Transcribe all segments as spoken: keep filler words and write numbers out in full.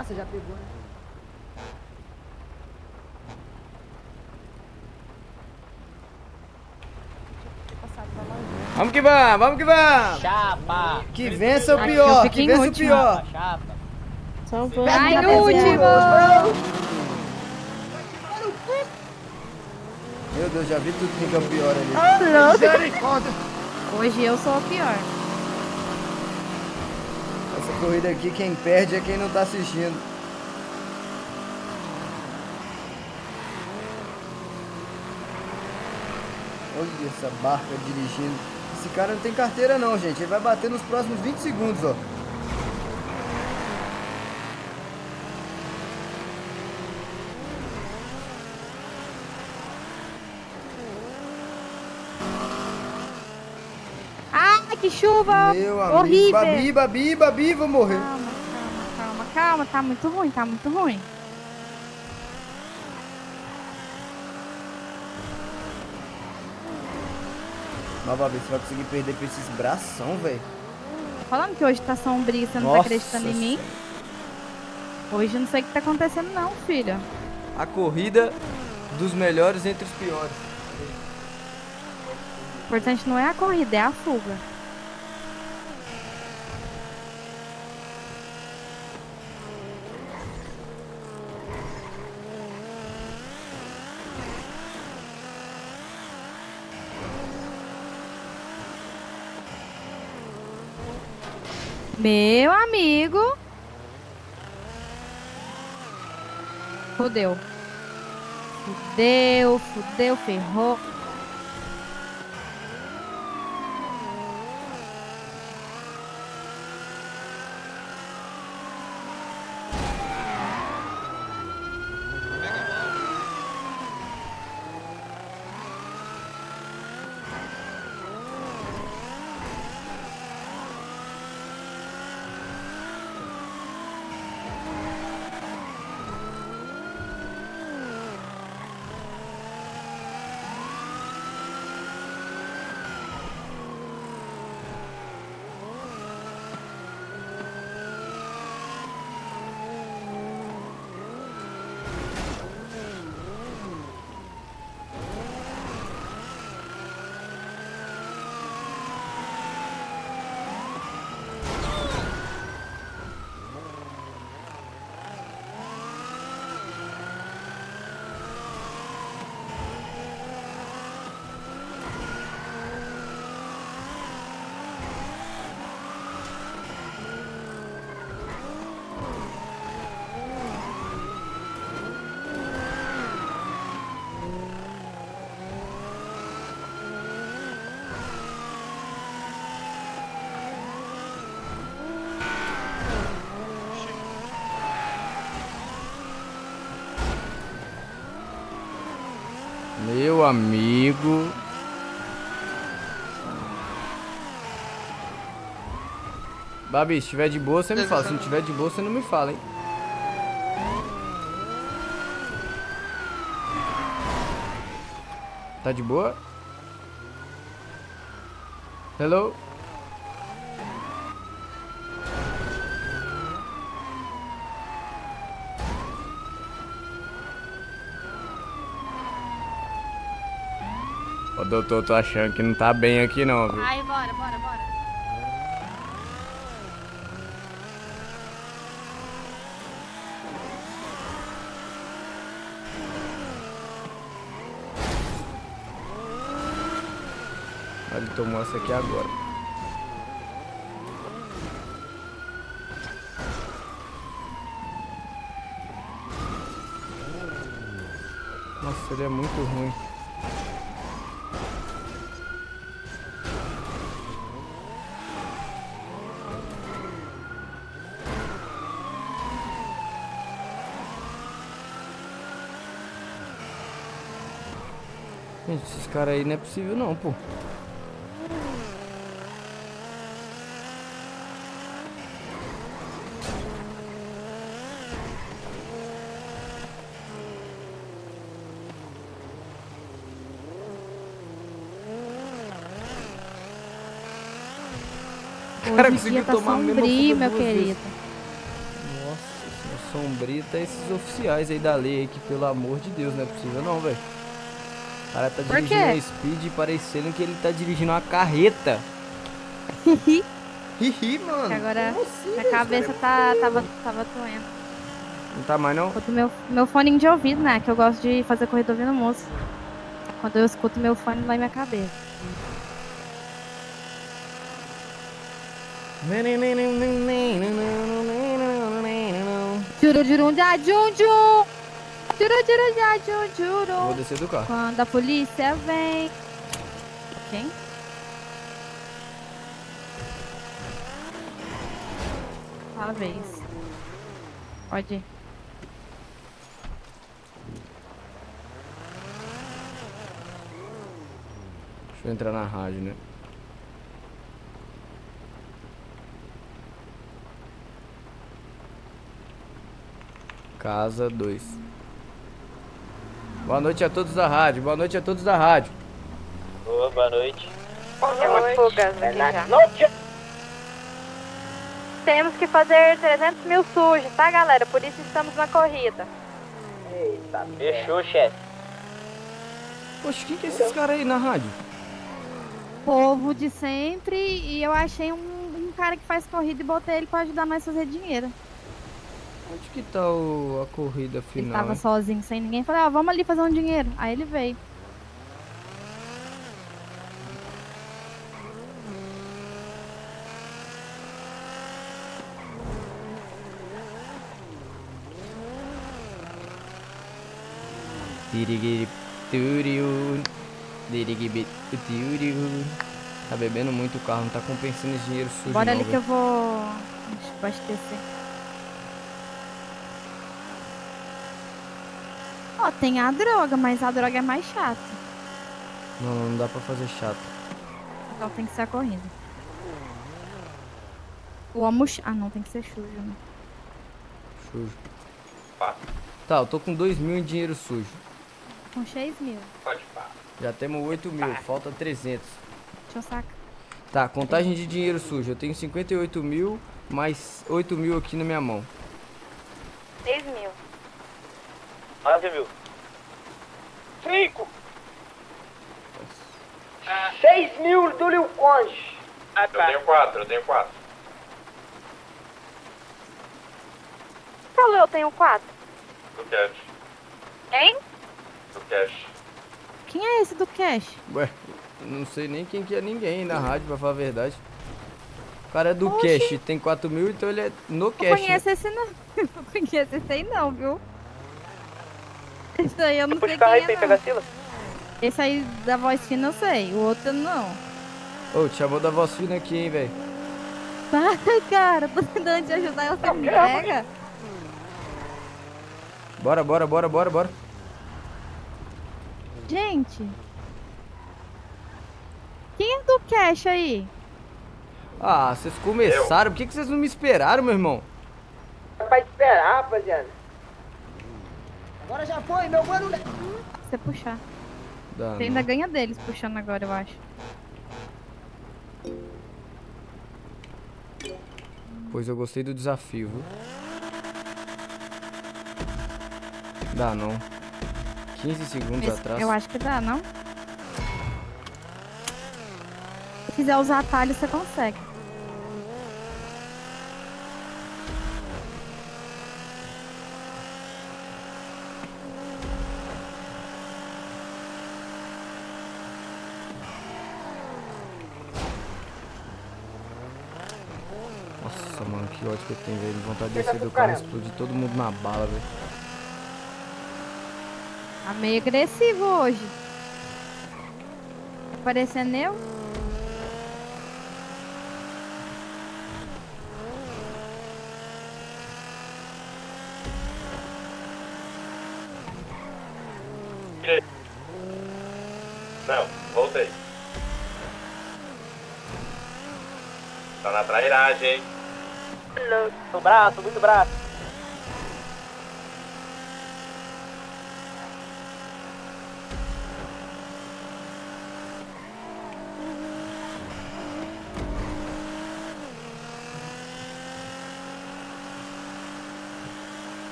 Ah, você já pegou, né? Vamos que vamos, vamos que vamos! Chapa! Que vença o pior, que vença o pior! Chapa! Só vou. Ai, Ai, último! Meu Deus, já vi tudo que é o pior ali. Hoje eu sou o pior. Essa corrida aqui, quem perde é quem não tá assistindo. Olha essa barca dirigindo. Esse cara não tem carteira não, gente. Ele vai bater nos próximos vinte segundos, ó. Ai, que chuva Meu amigo, horrível. Babi, Babi, Babi, vou morrer. Calma, calma, calma, calma. Tá muito ruim, tá muito ruim. Mas, Babi, você vai conseguir perder pra esses bração, velho. Tô falando que hoje tá sombrio, você não Nossa tá acreditando em mim? Senhora. Hoje eu não sei o que tá acontecendo não, filha. A corrida dos melhores entre os piores. O importante não é a corrida, é a fuga. Meu amigo. Fudeu. Fudeu, fudeu, ferrou. Meu amigo. Babi, se tiver de boa, você me fala. Se não tiver de boa, você não me fala, hein? Tá de boa? Hello? Ô, doutor, tô achando que não tá bem aqui não, viu? Ai, bora, bora, bora. Ele tomou essa aqui agora. Nossa, ele é muito ruim. Gente, esses caras aí não é possível não, pô. O cara conseguiu tá tomar a mesma sombrio, fuga meu duas querido. vezes. Nossa senhora, sombria até esses oficiais aí da lei aí, que pelo amor de Deus, não é possível não, velho. O cara tá Por dirigindo quê? a speed parecendo que ele tá dirigindo uma carreta. Hihi, mano. Agora Como assim, minha velho? cabeça Esse cara tá, é tava, tava doendo. Não tá mais não? Boto meu, meu fone de ouvido, né? Que eu gosto de fazer corrida ouvindo música. Quando eu escuto meu fone, vai minha cabeça. Juru, juru, já, jum, jum. Juru, juru, já, jum, Vou juru. descer do carro. Quando a polícia vem. Quem? Talvez. Pode ir. Deixa eu entrar na rádio, né? Casa dois. Boa noite a todos da rádio. Boa noite a todos da rádio. Boa, boa noite. Temos fugas aqui já. Temos que fazer trezentos mil sujos, tá, galera? Por isso estamos na corrida. Eita, fechou, chefe. Poxa, quem que é esses caras aí na rádio? Povo de sempre. E eu achei um, um cara que faz corrida e botei ele pra ajudar nós a fazer dinheiro. Onde que tá o, a corrida Ele final, tava hein? sozinho, sem ninguém. Falei, ah, vamos ali fazer um dinheiro. Aí ele veio. Dirigir turiu. Dirigir turiu. Tá bebendo muito o carro, não tá compensando esse dinheiro sujo Bora não, ali que eu velho. vou abastecer. Ó, tem a droga, mas a droga é mais chata. Não, não dá pra fazer chato. Então tem que ser a corrida. O almoço... Ah, não, tem que ser sujo, né? Sujo. Tá, eu tô com dois mil em dinheiro sujo. Com seis mil. Já temos oito mil, falta trezentos. Deixa eu sacar. Tá, contagem de dinheiro sujo. Eu tenho cinquenta e oito mil, mais oito mil aqui na minha mão. seis mil. nove mil. Cinco. Seis mil do Lil Conge. Ah, Eu tá. tenho quatro, eu tenho quatro. Falou, eu tenho quatro. Do cash. Hein? Do cash. Quem é esse do cash? Ué, eu não sei nem quem que é ninguém na rádio, pra falar a verdade. O cara é do Oxi. cash, tem quatro mil, então ele é no Não cash. Né? conheço esse não. Não conheço esse aí não, viu? Esse aí eu não Puxa sei o carro aí quem pra é ir pegar não. a Sila. Esse aí da voz fina eu sei, o outro não. Ô, te chamou da voz fina aqui, hein, velho. Para, cara, tô tentando te ajudar e você me pega. Bora, bora, bora, bora, bora. Gente. Quem é do cash aí? Ah, vocês começaram. Por que, que vocês não me esperaram, meu irmão? É pra esperar, rapaziada. Agora já foi, meu mano. Você puxar. Dá, Você ainda não. ganha deles puxando agora, eu acho. Pois eu gostei do desafio, viu? Dá não. quinze segundos Esse- atrás. eu acho que dá, não? Se quiser usar atalho, você consegue. Nossa, mano, que ódio que eu tenho, velho. Vontade de descer do carro e explodir todo mundo na bala, velho. Tá meio agressivo hoje. Tá parecendo eu? Não, voltei. Tá na trairagem, hein? No braço, muito braço.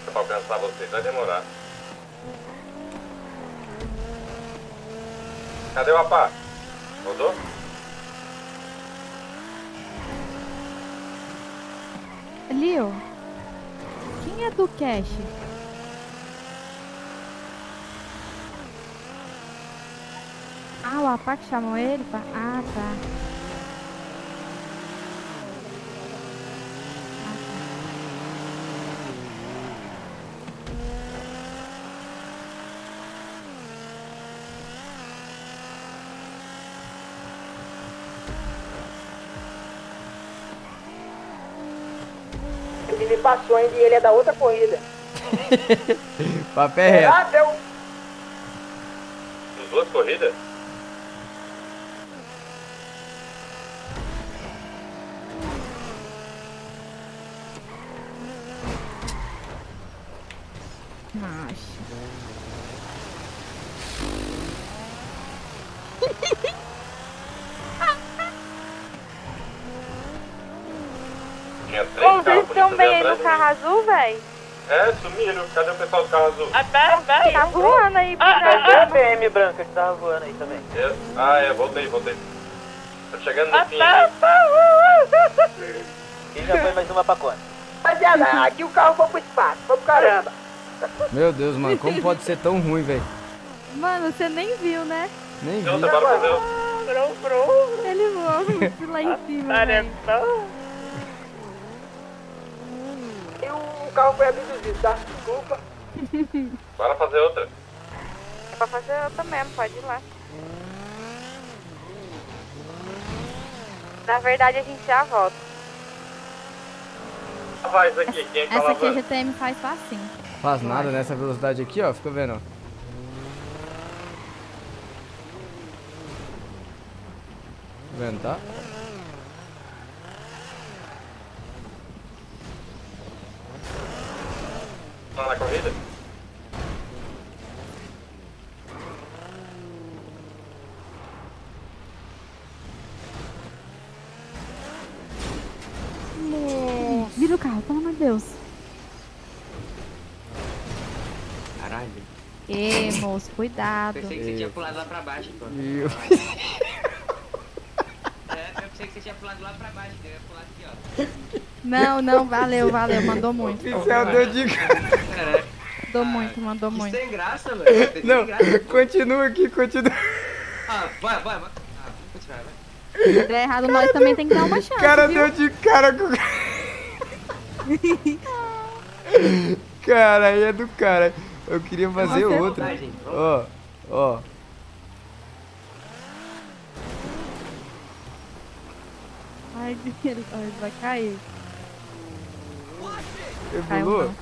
pra alcançar vocês, vai demorar. Cadê o rapaz? Rodou? Leo, quem é do Cash? Ah, o Apá que chamou ele? Pra... Ah, tá. Ele me passou ainda e ele é da outra corrida. Papel reto. Ah, deu. As duas corridas? Macho. Tinha três Ô, vocês carros estão bonitos bem ali aí no atrás de carro mim. azul, véi? É, sumiram. Cadê o pessoal do carro azul? Tá voando aí pra Cadê a cá. P M branca que tava voando aí também? Eu- Ah, é, voltei, voltei. Tô chegando no fim tá. aqui. E já foi mais uma pra conta. Rapaziada, aqui o carro foi pro espaço, foi pro caramba. Meu Deus, mano, como pode ser tão ruim, velho? Mano, você nem viu, né? Nem vi. Outra, bora fazer. Ele voou lá em cima, velho. E o carro foi abduzido, tá? Desculpa. Bora fazer outra. É pra fazer outra mesmo, pode ir lá. Na verdade, a gente já volta. Vai, isso aqui, quem é que tá Essa aqui a lavando? G T M faz facinho. Faz nada nessa velocidade aqui, ó. Fica vendo, ó. Tá vendo, tá? Tá na corrida? Vira o carro, pelo amor de Deus. Caralho. Ê, moço, cuidado. Pensei que você tinha pulado lá pra baixo, pô. E eu- É, eu pensei que você tinha pulado lá pra baixo, que eu ia pular aqui, ó. Não, não, valeu, valeu, mandou muito. Oficial deu de Caraca. Mandou muito, mandou Que muito. sem graça, mano. Sem Não, graça. continua aqui, continua. Ah, vai, vai, vai. Ah, vamos continuar, vai. Se der errado, nós também tem que dar uma chance, O cara viu? deu de cara com o cara, aí é do cara. Eu queria fazer Nossa, é outra. verdade, Ó, ó. Ai, ele, ó, ele vai cair. Ele Caiu pulou? não.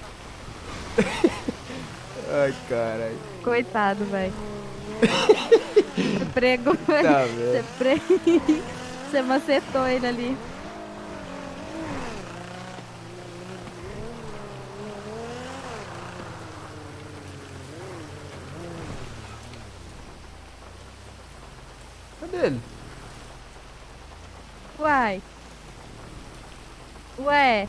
Ai, caralho. Coitado, velho. Você pregou, velho. Tá Você vendo? pre... Você macetou ele ali. Cadê ele? Uai. Ué.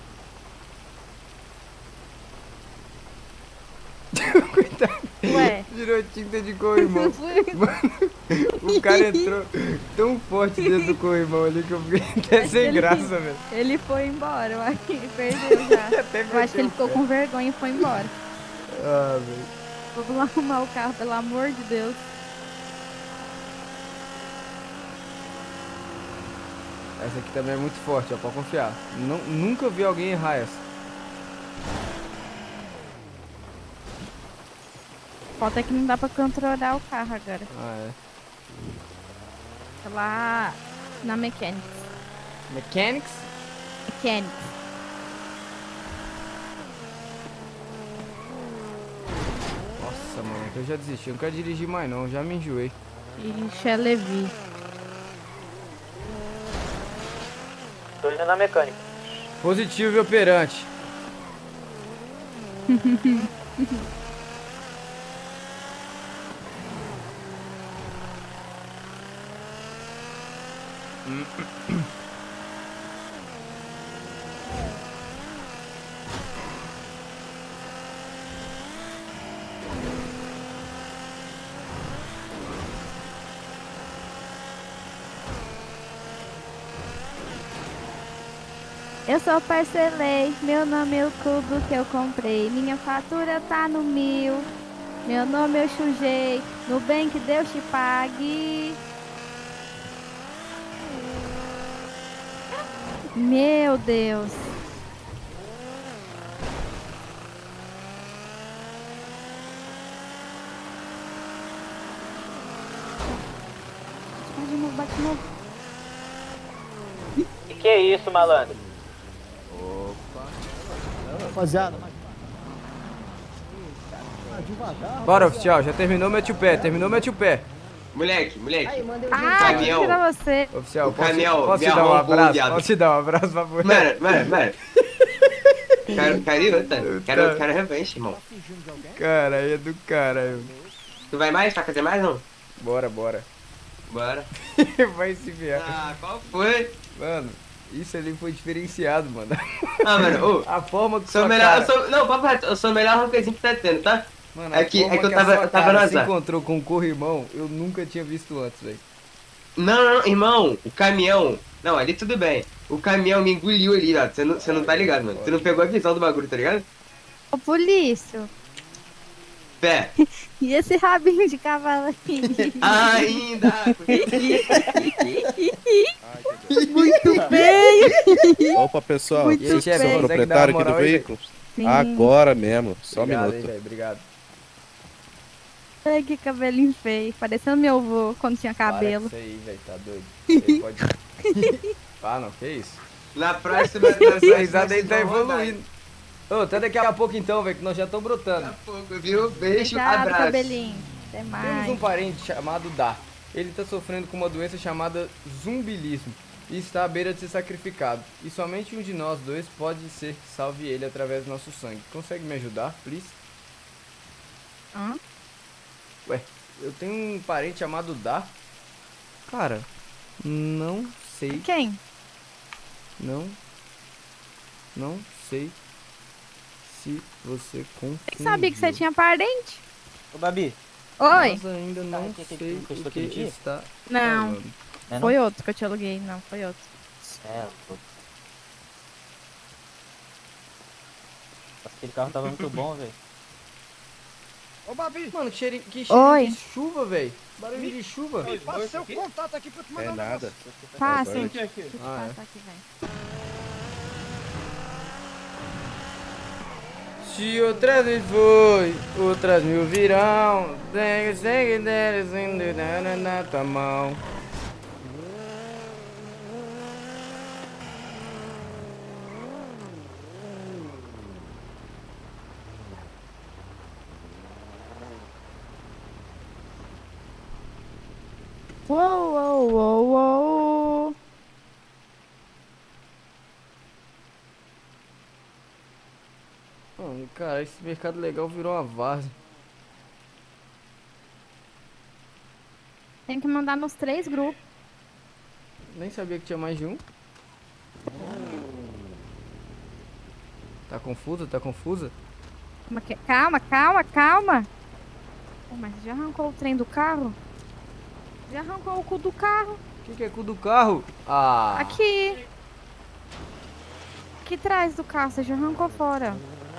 Coitado. Ué. Virou tinta de corrimão. Não fui. O cara entrou tão forte dentro do corrimão ali que eu fiquei até Acho sem que ele- graça, velho. Ele foi embora, eu acho que ele perdeu já. Até Eu acho que ele meteu o ficou pé. com vergonha e foi embora. Ah, velho. Vamos lá arrumar o carro, pelo amor de Deus. Essa aqui também é muito forte, ó, pode confiar. Não, nunca vi alguém errar essa. Falta é que não dá pra controlar o carro agora. Ah, é. Tá lá na Mechanics. Mechanics? Mechanics. Nossa, mano, eu já desisti. Eu não quero dirigir mais não, já me enjoei. Ixi, é Levi. Tô indo na mecânica. Positivo e operante. Eu só parcelei, meu nome é o tudo que eu comprei. Minha fatura tá no mil, meu nome eu chujei. No bem que Deus te pague. Meu Deus. Bate de novo, bate de novo. Que que é isso, malandro? Rapaziada, Bora, oficial, já terminou, mete o pé, terminou, mete o pé. Moleque, moleque. Ah, Caminhão. que tira você. Oficial, O posso, caminhão posso me te dar um arrombou, abraço? viado. Posso te dar um abraço, por favor? Mano, mano, mano. Quero, quero ir outra. Quero, quero revanche, irmão. Cara, aí é do caralho. Tu vai mais? Vai fazer mais, não? Bora, bora. Bora. Vai se ver. Ah, qual foi? Mano, isso ali foi diferenciado, mano. Ah, mano, ô. A forma que Sou sua melhor, cara... eu sou, não, papo reto, eu sou o melhor ranquezinho que tá tendo, tá? Mano, É a que, é forma que eu a tava, sua eu tava cara no se azar. encontrou com o corrimão, eu nunca tinha visto antes, velho. Não, não, irmão, o caminhão. Não, ali tudo bem. O caminhão me engoliu ali, ó. Você não, você não tá ligado, mano. Você não pegou a visão do bagulho, tá ligado? Ô, polícia. Pé. E esse rabinho de cavalo aqui? Ainda. Muito feio. Opa, pessoal, Muito vocês que bem. são Consegue proprietários dar uma aqui do moral aí, veículo? Sim. Agora mesmo, só um Obrigado aí, minuto. velho, obrigado. Ai, que cabelinho feio. Parecendo meu avô quando tinha cabelo. Para com isso aí, velho, tá doido. Ele pode... Ah, não, que isso? Na próxima, na Essa próxima risada aí vocês tá vão rodar. evoluindo. Ô, até daqui a pouco então, velho, que nós já estamos brotando. Daqui a pouco, viu? Beijo, Obrigado, abraço. cabelinho. Até Temos mais. um parente chamado Dar. Ele está sofrendo com uma doença chamada zumbilismo e está à beira de ser sacrificado. E somente um de nós dois pode ser que salve ele através do nosso sangue. Consegue me ajudar, please? Hã? Ué, eu tenho um parente chamado Dar. Cara, não sei, Quem? não, não sei se você confundiu. Nem sabia que você tinha parente. Ô, Babi. Oi. Mas ainda não que- que- sei que o estou que aquele dia? está Não, falando. É, foi outro que eu te aluguei. Não, foi outro. Certo. Aquele carro tava muito bom, velho. Ô, Babi, Mano, que cheirinho, que cheiro Oi. de chuva, velho. Barulho de chuva. passa seu contato aqui pra eu te mandar É um nada. Passa. Agora- Deixa eu Ah, é. passar aqui, velho. Se outras vezes foi, outras mil virão. Segue, segue, desce, na tua mão. Uou, uou, uou, uou. Mano, cara, esse mercado legal virou uma várzea. Tem que mandar nos três grupos. Nem sabia que tinha mais de um. Tá confusa? Tá confusa? Calma, que- calma, calma, calma. Pô, mas já arrancou o trem do carro? Já arrancou o cu do carro? O que, que é cu do carro? Ah! Aqui. Aqui atrás do carro, você já arrancou fora.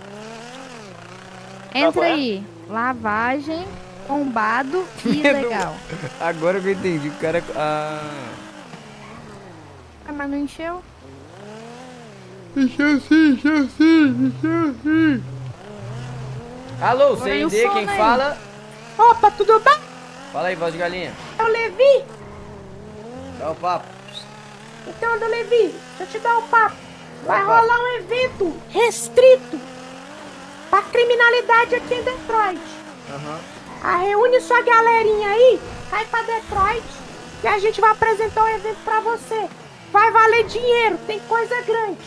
Entra aí. Lavagem, tombado e ilegal. Agora que eu entendi, o cara. Ah! Ah, mas não encheu? Encheu sim, encheu sim, encheu sim. Alô, Agora aí o C I D, som quem aí. fala? Opa, tudo bem? Fala aí, voz de galinha. É o Levi? Dá o papo. Então, do Levi, deixa eu te dar um papo. Vai rolar um evento restrito pra criminalidade aqui em Detroit. Aham. Ah, reúne sua galerinha aí, vai pra Detroit e a gente vai apresentar um evento pra você. Vai valer dinheiro, tem coisa grande.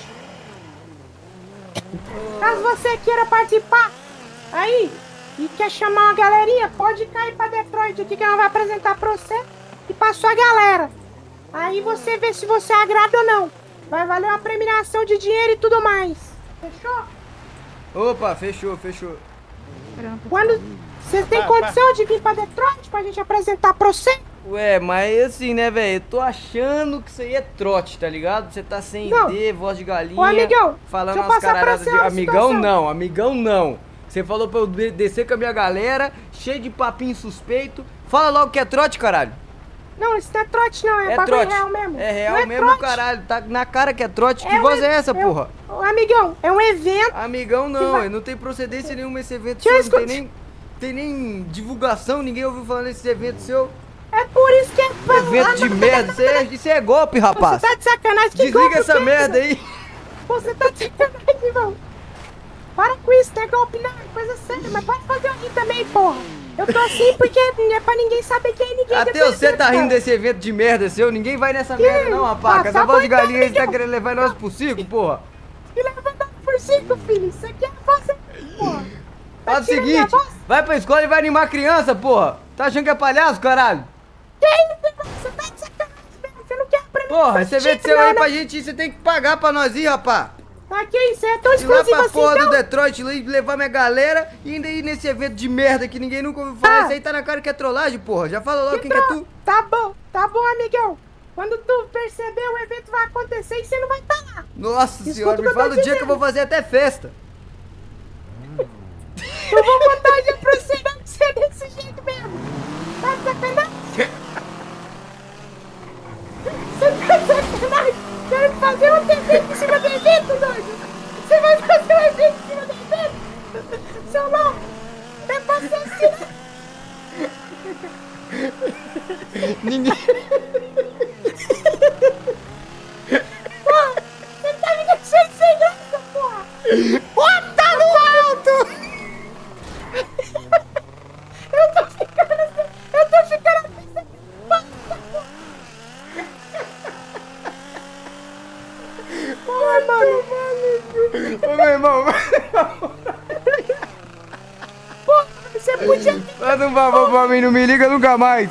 Caso você queira participar aí e quer chamar uma galerinha, pode cair pra Detroit aqui que ela vai apresentar pra você e pra sua galera. Aí você vê se você agrada ou não. Vai valer uma premiação de dinheiro e tudo mais. Fechou? Opa, fechou, fechou. Pronto. Quando você tem condição de vir pra Detroit pra gente apresentar pra você? Ué, mas assim, né, velho? Eu tô achando que isso aí é trote, tá ligado? Você tá sem Não. D, voz de galinha. Ô, amigão, falando deixa eu umas passar pra caralhadas você de. uma Amigão situação. não, amigão não. Você falou pra eu de- descer com a minha galera, cheio de papinho suspeito. Fala logo que é trote, caralho. Não, isso não é trote não, é, É bagulho trote. real mesmo. É real não é mesmo, trote. caralho. Tá na cara que é trote. Que É um voz é e- essa, é um- porra? Ô, amigão, é um evento. Amigão Que não, vai- não tem procedência nenhuma esse evento Deixa eu seu, não tem escutar. nem, tem nem divulgação, ninguém ouviu falar nesse evento seu. É por isso que é... Evento de merda, isso é, isso é golpe, rapaz. Você tá de sacanagem, que Desliga golpe essa que é, merda aí. Você tá de sacanagem, irmão. Para com isso, não é golpe não, é coisa séria. Mas pode fazer eu rir também, porra. Eu tô assim porque não é pra ninguém saber quem é ninguém. Até desse você evento, tá rindo cara. desse evento de merda seu, ninguém vai nessa Que? merda não, rapaz. Ah, Com essa tá voz de bom então, galinha, você tá amigão. querendo levar nós pro circo, porra. E leva dado por cinco, filho. Isso aqui é você, porra. Tá Faz o tirando minha seguinte, voz? vai pra escola e vai animar a criança, porra. Tá achando que é palhaço, caralho? Que isso, irmão? Você tá de sacanagem, velho. Você não quer pra mim. Porra, esse evento seu não, aí né? pra gente ir, você tem que pagar pra nós ir, rapaz. Tá, que isso? É tão Ir lá exclusivo pra assim, porra então? do Detroit lá e levar minha galera e ainda ir nesse evento de merda que ninguém nunca ouviu falar. Ah. Isso aí tá na cara que é trollagem, porra. Já fala logo quem que é tu. Tá bom, tá bom, amigão. Quando tu perceber, o evento vai acontecer e você não vai estar tá lá. Nossa Escuta senhora, o me que eu tô fala o dia que eu dizendo. vou fazer até festa. Eu vou contar o dia pra você, não que você é desse jeito mesmo. Tá de sacanagem? Você tá de sacanagem? Quero fazer um evento em cima do evento, doido. Você vai fazer um evento em cima do evento? Seu louco, não é pra ser assim, não. Ninguém. Porra, você tá me deixando sem graça, porra. Porra, tá no alto. Eu tô ficando assim, eu tô ficando assim. Porra, mano. Ô, meu irmão, Porra, você podia... manda um favor pra mim, não me liga nunca mais.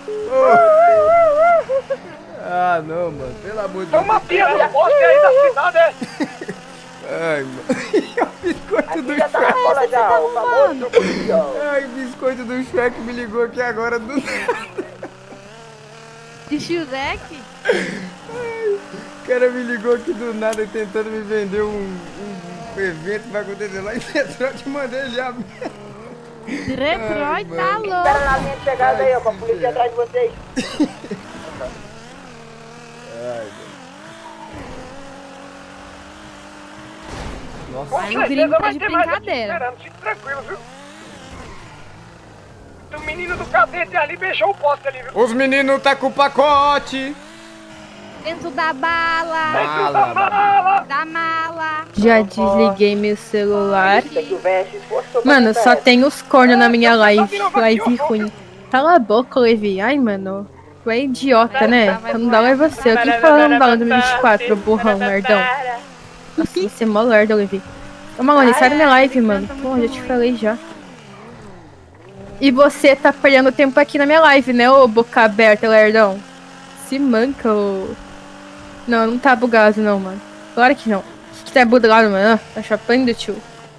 Ô. Ah, não, mano, pelo amor de Deus. Uma pia da poste aí da cidade, é? Ai, mano. É o biscoito do Tá Shrek. rola já, o famoso. Ai, o biscoito do Shrek me ligou aqui agora do nada. De Shrek? O cara me ligou aqui do nada tentando me vender um, um, um evento que vai acontecer lá em Detroit e mandei já. Detroit tá Espera louco. na linha de chegada aí, ó, pra polícia ir atrás de vocês. Ai, Nossa, Aí o gringo tá de ter mais aqui brincadeira. esperando, fique tranquilo, viu? O menino do cadete ali beijou o poste ali, viu? os meninos tá com o pacote. Dentro da bala. Mala, Fala! Da mala. Já desliguei meu celular. Isso aqui o velho se esforçou pra Mano, tentar só essa. tem os cornos na minha live. Live ruim. Cala a boca, Levi. Ai, mano. Tu é idiota, né? Não dá é você. Eu tô falando bala do vinte e quatro, burrão, nerdão. Nossa, você é mó lerdo, Levi. Ô, Malone, sai da minha live, mano. Pô, já te falei já. E você tá perdendo tempo aqui na minha live, né, ô boca aberta, lerdão? Se manca, ô... Não, não tá bugado não, mano. Claro que não. O que tá bugado, mano? Tá chapando, tio?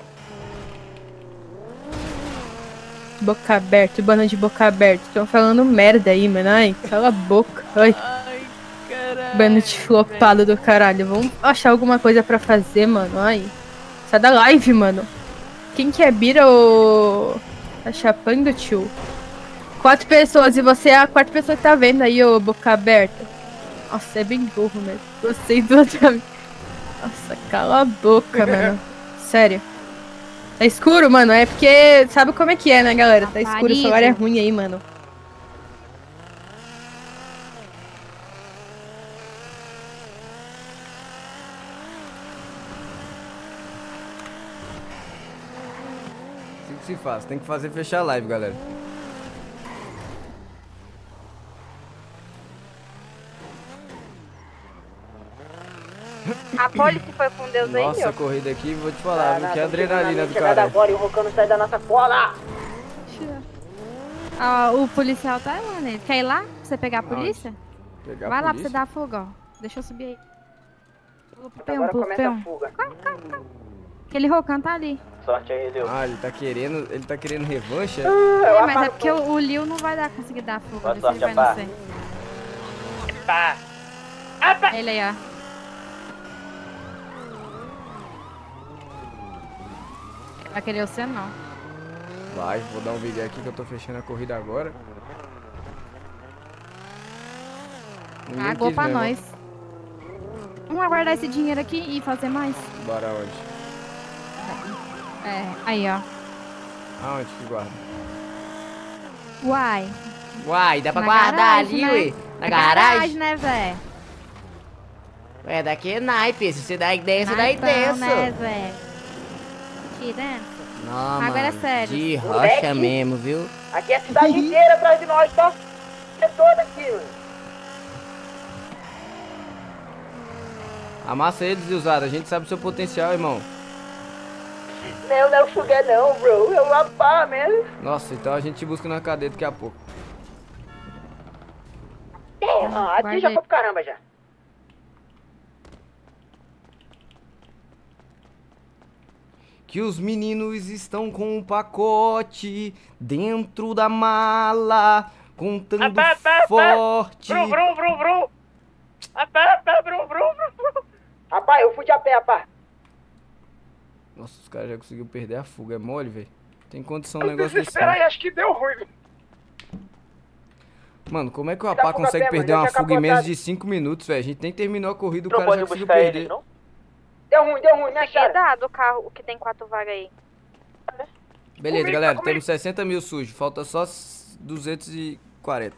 Boca aberta, banda de boca aberta. Tão falando merda aí, mano. Ai, cala a boca. Ai. Bando de flopado do caralho. Vamos achar alguma coisa pra fazer, mano. Ai. Sai da live, mano. Quem que é Bira, ô... Tá chapando, tio? Quatro pessoas e você é a quarta pessoa que tá vendo aí, ô boca aberta. Nossa, é bem burro mesmo. Vocês duas pra mim. Nossa, cala a boca, mano. Sério. Tá escuro, mano? É porque... Sabe como é que é, né, galera? Tá escuro, o celular é ruim aí, mano. Assim que se faz, tem que fazer fechar a live, galera. A Police foi com Deus aí, Nossa, meu? a corrida aqui, vou te falar, viu? Que Tá adrenalina do cara. agora e o Rocano sai da nossa cola. Ah, o policial tá lá, né? Quer ir lá pra você pegar a polícia? Pegar a Vai lá pra polícia? você dar fuga, ó. Deixa eu subir aí. Pula pro peão, Agora pula pro começa peão. a fuga. Aquele Rocan tá ali. Sorte aí, Lil. Ah, ele tá querendo. Ele tá querendo revanche? é? É, mas é porque o, o Lil não vai dar, conseguir dar fuga. Boa Vê se sorte, ele vai rapá. nascer. Pá. Ah, pá. Ele aí, ó. Vai querer você não. Vai, vou dar um vídeo aqui que eu tô fechando a corrida agora. Ninguém Pagou quis pra mesmo. nós. Vamos aguardar esse dinheiro aqui e fazer mais. Bora onde? É, aí, ó. Aonde que guarda? Uai. Uai, dá pra Na guardar garagem, ali, né? ué? Na Na garagem? né, Zé? Ué, daqui é naipe. Se você dá ideia, você dá Naipão, ideia, né, só. Zé? Tirando. Não, Agora é mano, sério. de Moleque. rocha mesmo, viu? Aqui é a cidade inteira atrás de nós, tá? É toda aqui, mano. Amassa eles, usado. A gente sabe o seu potencial, irmão. Não, não é o Sugar não, bro. É o rapá mesmo. Nossa, então a gente te busca na cadeia daqui a pouco. Ah, aqui já foi pro caramba já. Que os meninos estão com um pacote dentro da mala, contando Apá, apá, apá. forte. Vrum, vrum, vrum, vrum. Apá, apá, vrum, vrum, vrum. Rapaz, eu fui de a pé, rapaz. Nossa, os caras já conseguiram perder a fuga. É mole, velho. Tem condição um Eu negócio desse. desespero aí, não. acho que deu ruim. viu? Mano, como é que o Dá rapá fuga consegue a pé, perder mano, uma já tinha fuga em menos capotado. de cinco minutos, velho? A gente nem terminou a corrida, o Não cara já pode conseguiu buscar perder. ele, não? Deu ruim, deu ruim, né, Consegui cara? dar do carro que tem quatro vagas aí. Beleza, Comigo, galera, tá comigo. temos sessenta mil sujos, falta só duzentos e quarenta.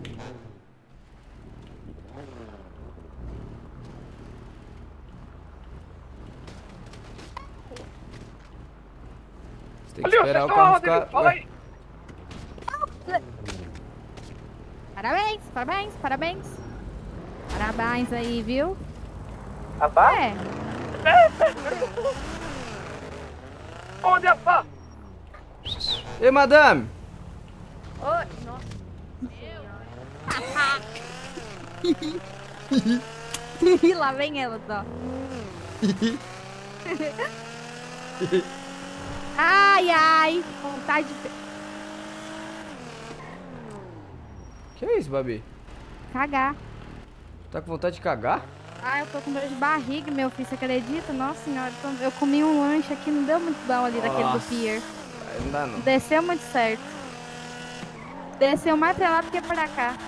Você tem que Ali, vocês esperar o estão carro aonde, ficar... viu? Fala Ué, aí. Parabéns, parabéns, parabéns. Parabéns aí, viu? Rapá? É. Onde, rapá? Ei, madame! Oi, nossa. Lá vem ela, ó. Ai, ai. Vontade de Que é isso, Babi? cagar. Tá com vontade de cagar? Ah, eu tô com dor de barriga, meu filho, você acredita? Nossa senhora, eu tô- eu comi um lanche aqui, não deu muito bom ali daquele do Nossa. pier. Aí não dá não. Desceu muito certo. Desceu mais pra lá do que pra cá.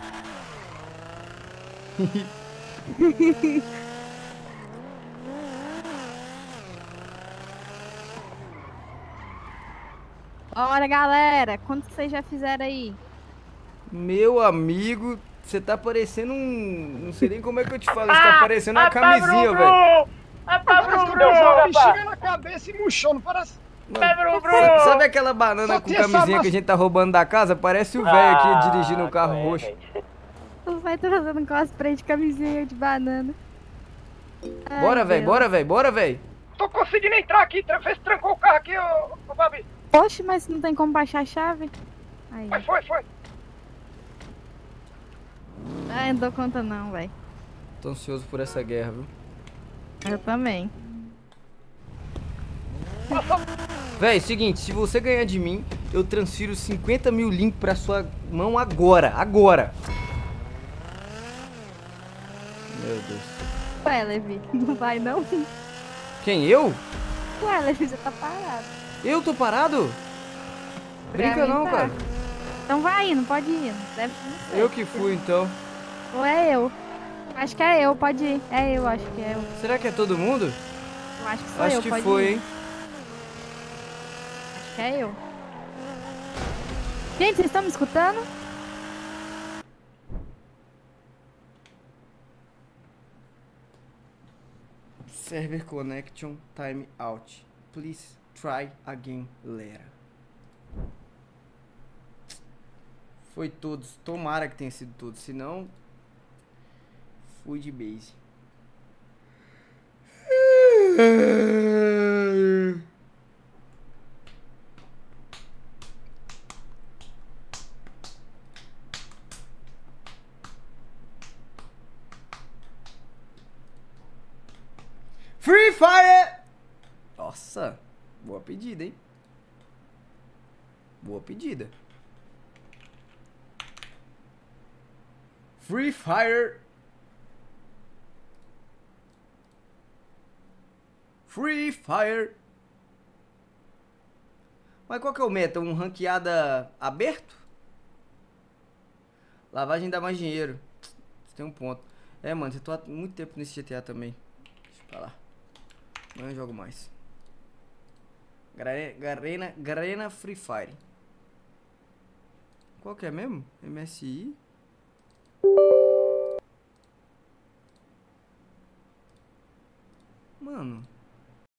Bora, galera. Quanto que vocês já fizeram aí? Meu amigo, você tá parecendo um... Não sei nem como é que eu te falo, você tá parecendo uma camisinha, velho. Apá, vrum, Parece que deu vrum. jogo, rapaz. Bexiga na cabeça e murchou, não parece? Mano, Vrum, vrum. sabe, sabe aquela banana Só com tem essa camisinha massa- que a gente tá roubando da casa? Parece o velho Ah, aqui dirigindo um carro roxo. Tu vai trazendo cosplay de camisinha de banana. Ai, Bora, velho, Deus. bora, velho, bora, velho. Tô conseguindo entrar aqui, tra- vê se trancou o carro aqui, ô, ô Babi. Poxa, mas não tem como baixar a chave? Aí. Foi, foi, foi. Ai, não dou conta não, velho. Tô ansioso por essa guerra, viu? Eu também. Véi, seguinte, se você ganhar de mim, eu transfiro cinquenta mil link pra sua mão agora, agora. Meu Deus. Ué, Levi, não vai não? Quem, eu? Ué, Levi, você tá parado. Eu tô parado? Pra Brinca mim não, tá. cara. Então vai indo, pode ir. Deve ser você. Eu que fui, então. Ou é eu? Acho que é eu, pode ir. É eu, acho que é eu. Será que é todo mundo? Eu acho que sou Acho eu, que pode foi, ir. hein? Acho que é eu. Gente, vocês estão me escutando? Server connection time out. Please try again later. Foi todos. Tomara que tenha sido todos. Senão, fui de base. Free Fire! Ó, Nossa, boa pedida, hein? Boa pedida. Free Fire. Free Fire. Mas qual que é o meta? Um ranqueada aberto? Lavagem dá mais dinheiro. Você tem um ponto. É, mano, você tô há muito tempo nesse G T A também. Deixa eu falar. Não jogo mais. Garena, Garena Free Fire. Qual que é mesmo? M S I? Mano.